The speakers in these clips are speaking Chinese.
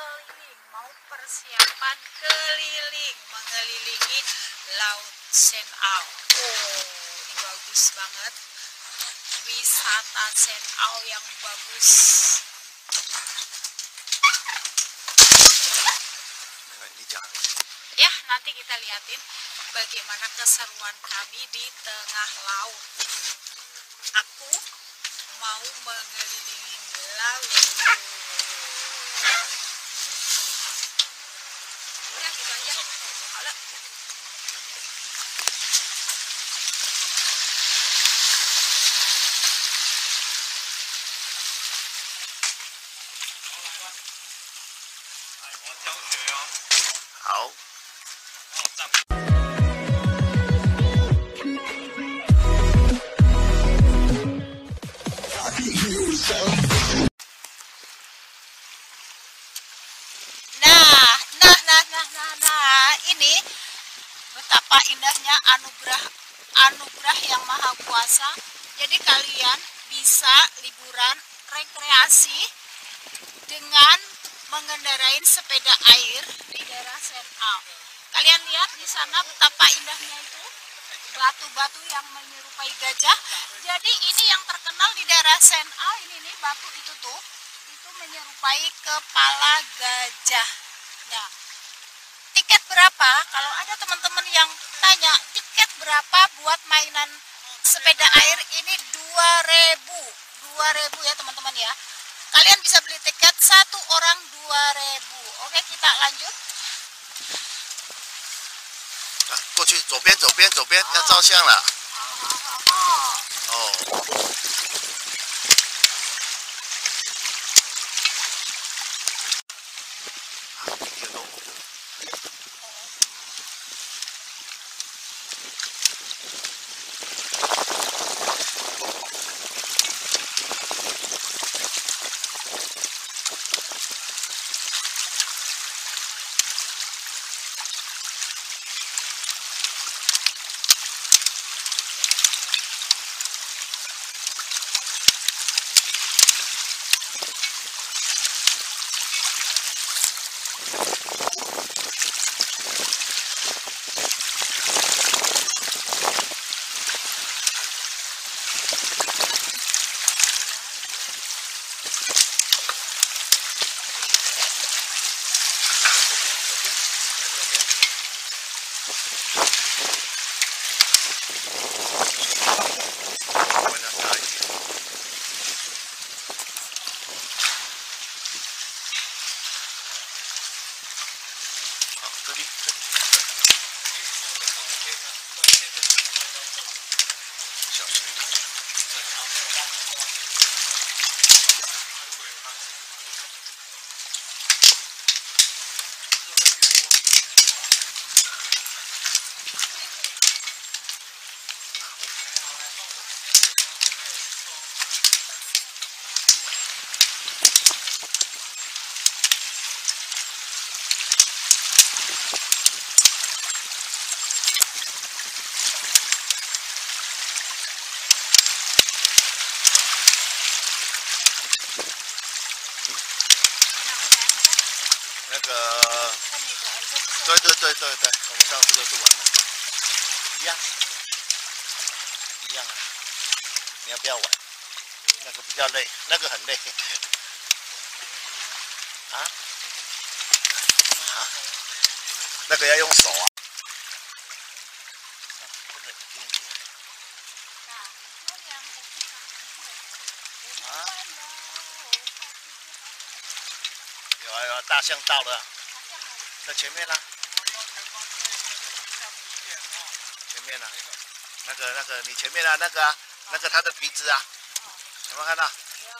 keliling, mau persiapan keliling mengelilingi Laut Senau. Oh, ini bagus banget. Wisata Senau yang bagus. Ya, nanti kita liatin bagaimana keseruan kami di tengah laut. Aku mau mengelilingi laut. Ya, gitu aja. Halo. Hảo. Nah, ini betapa indahnya anugerah yang maha kuasa. Jadi kalian bisa liburan rekreasi dengan mengendarai sepeda air di daerah Senau. Kalian lihat di sana betapa indahnya itu, batu-batu yang menyerupai gajah. Jadi ini yang terkenal di daerah Senau, ini nih batu itu tuh, itu menyerupai kepala gajah. Nah, tiket berapa? Kalau ada teman-teman yang tanya tiket berapa buat mainan sepeda air ini, 2.000 ya teman-teman ya. Kalian bisa beli tiket satu orang 2.000. Oke, kita lanjut. 过去左边，要照相了。哦。那个，对，我们上次都是玩那个，一样啊。你要不要玩？那个比较累，那个很累。那个要用手啊。有啊，大象到了，在前面啦，前面啦，那个你前面啊，那个它的鼻子啊，有没有看到？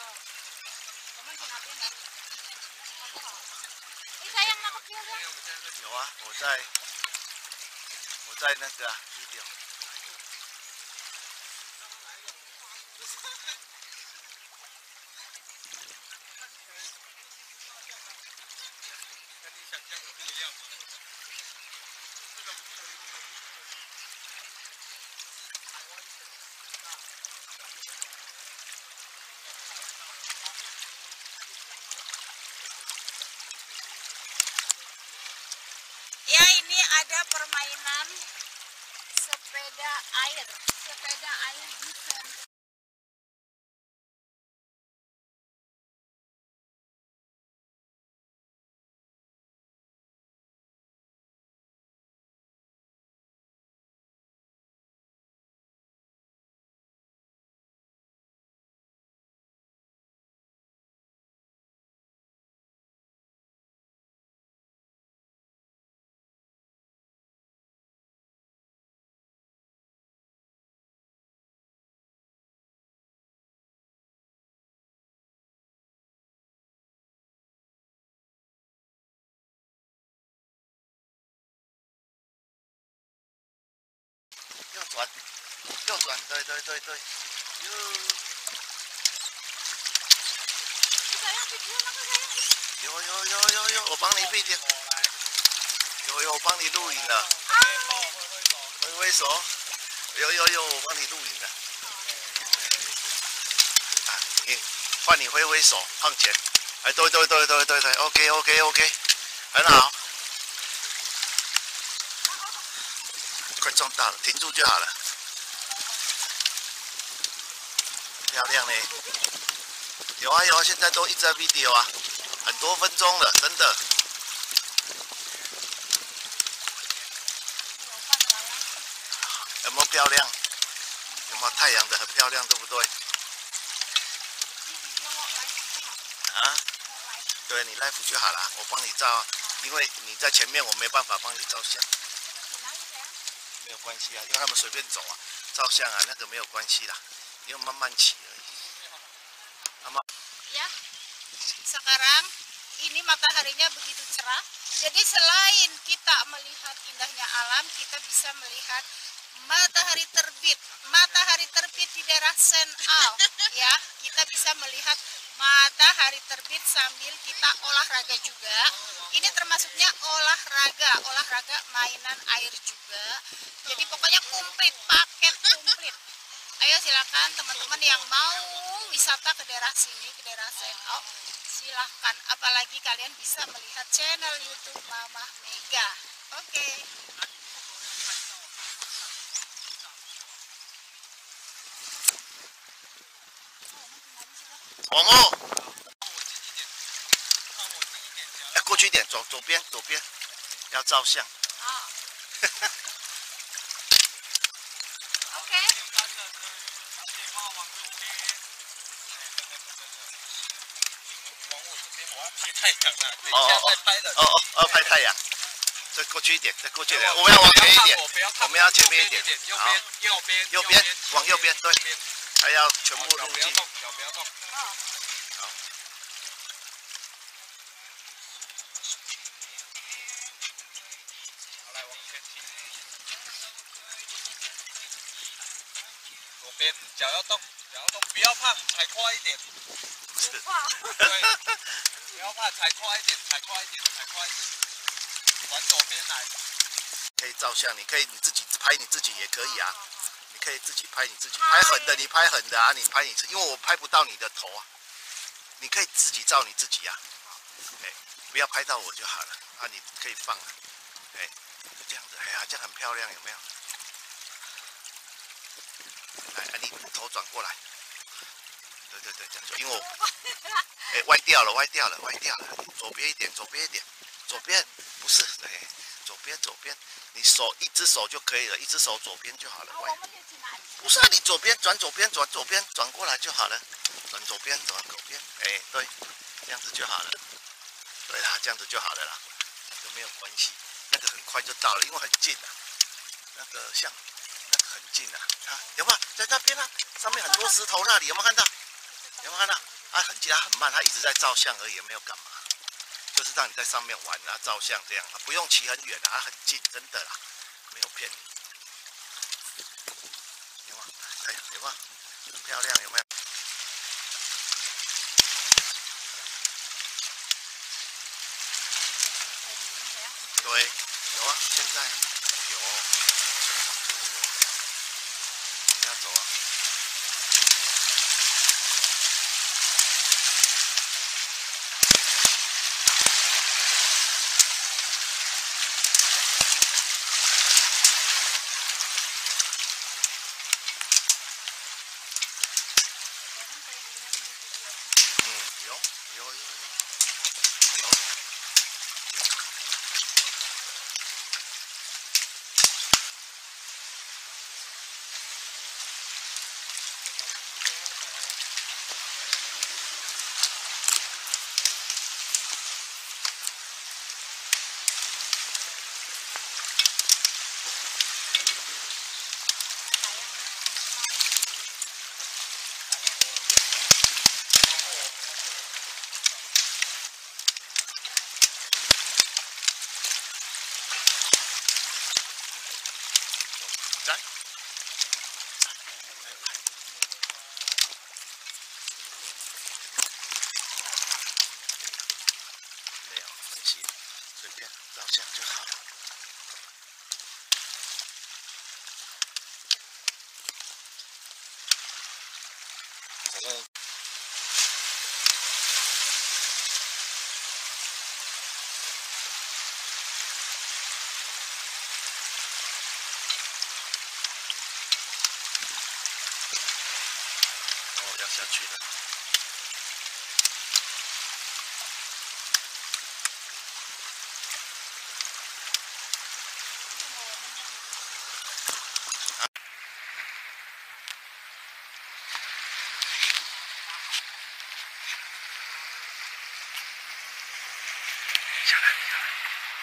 有啊，我在那个video。 ada permainan sepeda air desain. 右转，右转，对对对对，哟。 有，我帮你闭点。有，我帮你录影了。挥挥手。有，我帮你录影了。啊，换你挥挥手，放前。哎，对，OK，很好。快撞到了，停住就好了。漂亮呢。有啊，现在都一直在 video 啊。 很多分钟了，真的。有没有漂亮？有没有太阳的很漂亮，对不对？啊？对你 live 就好了，我帮你照，因为你在前面，我没办法帮你照相。没有关系啊，因为他们随便走啊，照相啊那个没有关系啦，因为慢慢骑而已。 Ya, sekarang ini mataharinya begitu cerah. Jadi selain kita melihat indahnya alam, kita bisa melihat matahari terbit. Matahari terbit di daerah Sen Al, ya. Kita bisa melihat matahari terbit sambil kita olahraga juga. Ini termasuknya olahraga mainan air juga. Jadi pokoknya komplit, paket komplit. Ayo silakan teman-teman yang mau wisata ke daerah sini, ke daerah Sen Al, silahkan. Apalagi kalian bisa melihat channel YouTube Mamah Mega. Oke. 往后，过去一点，左边，要照相。 Oke. 拍太阳啊！等一下再拍的。 拍太阳。再过去一点，我们要往前一点，我们要前面一点。好，右边，往右边，对，还要全部入镜。 脚不要动。 好。 好，来往前踢。左边脚要动，不要怕，踩快一点。 不怕。 对。不要怕，踩快一点，往左边来。 可以照相，你可以你自己拍你自己也可以啊，你可以自己拍你自己，拍横的你拍横的啊，你拍你自己，因为我拍不到你的头啊，你可以自己照你自己啊，不要拍到我就好了啊，你可以放啊，就这样子，这样很漂亮，有没有？来，你头转过来，对，这样就，因为我歪掉了，左边一点，左边不是，左边，你手一只手就可以了，一只手左边就好了。不是啊，你左边转左边，转过来就好了，转左边，对，这样子就好了。对啦，这样子就好了啦，那个没有关系，那个很快就到了，因为很近啊，那个很近啊，有没有在那边啊？上面很多石头那里有没有看到？啊，很近，很慢，他一直在照相而已，没有干嘛。就是让你在上面玩啊，照相这样啊，不用骑很远啊，它很近，真的啦，没有骗你。有吗？有吗？很漂亮，有没有？对，有啊，现在有，你要走啊。 在。没有关系，随便照相就好了。哦。要下去了。下来，下来。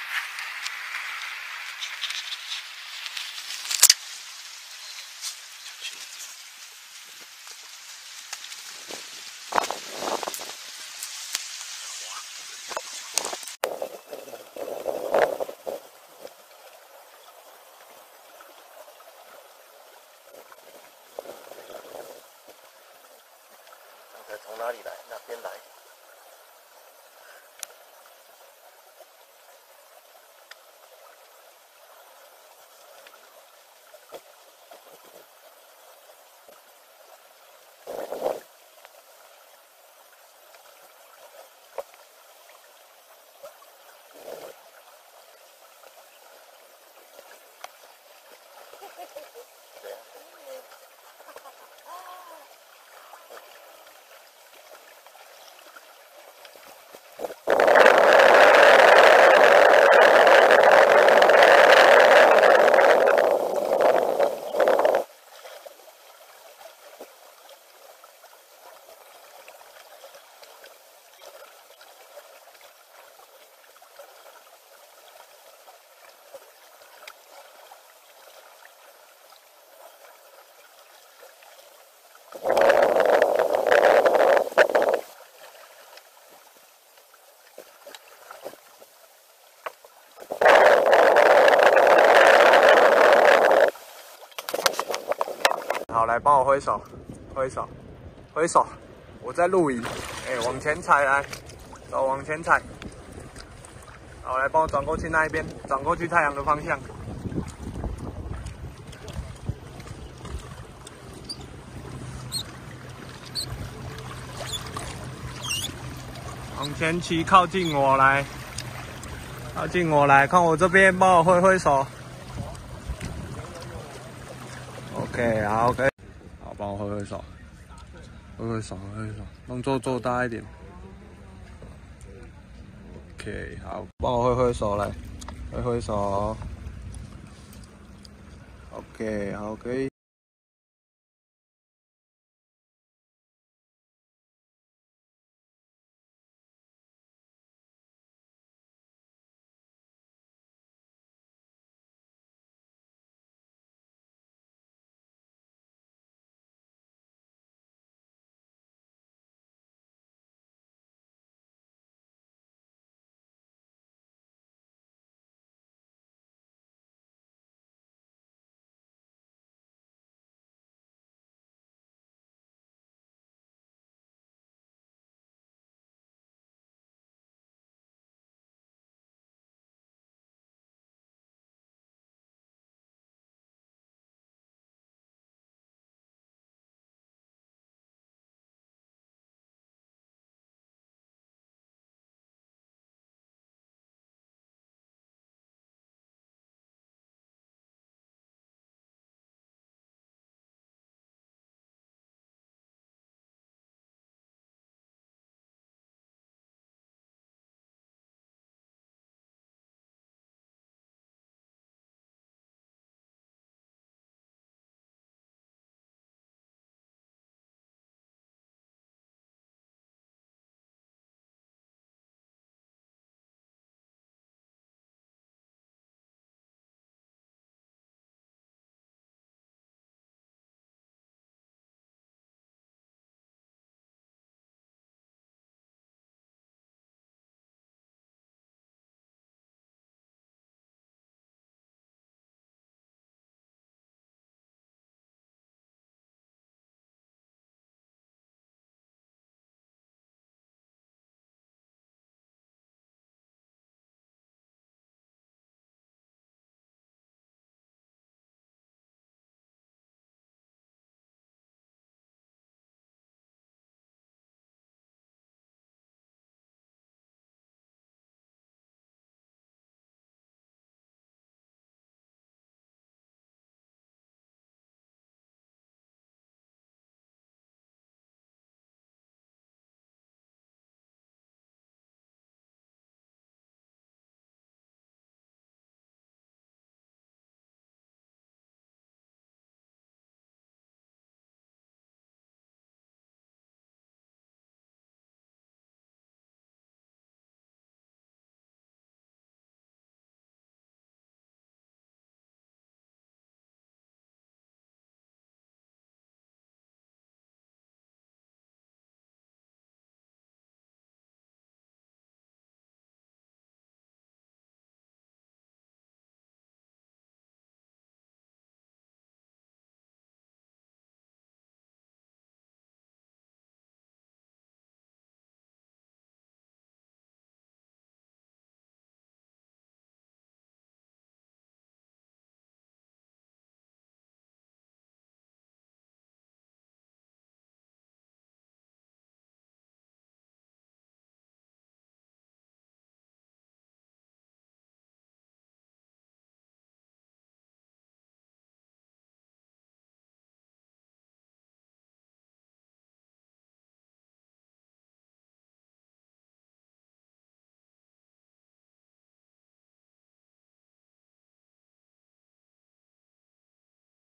从哪里来？哪边来？对啊。 好，来帮我挥手，挥手，挥手，我在录影。哎，往前踩来，走，往前踩。好，来帮我转过去那一边，转过去太阳的方向。往前骑，靠近我来，靠近我来，看我这边，帮我挥挥手。OK， 好，可以，好，帮我挥挥手，挥挥手，挥挥手，动作做大一点。OK， 好，帮我挥挥手来，挥挥手。OK， 好，可以。